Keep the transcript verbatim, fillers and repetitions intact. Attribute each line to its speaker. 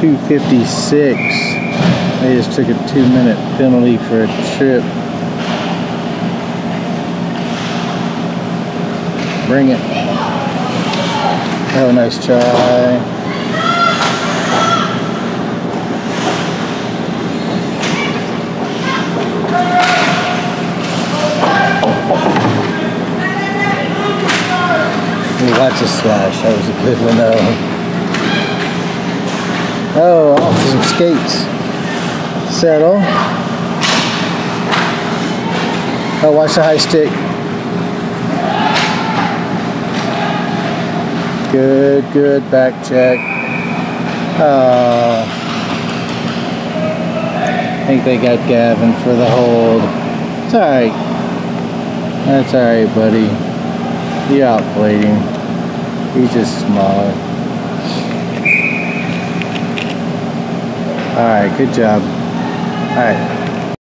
Speaker 1: two fifty-six. They just took a two minute penalty for a trip. Bring it. Oh, nice try. Watch a slash. That was a good one though. Oh, off some skates. Settle. Oh, watch the high stick. Good, good back check. Oh. I think they got Gavin for the hold. It's alright. That's alright, buddy. You outplayed him. He's just smaller. Alright, good job. Alright.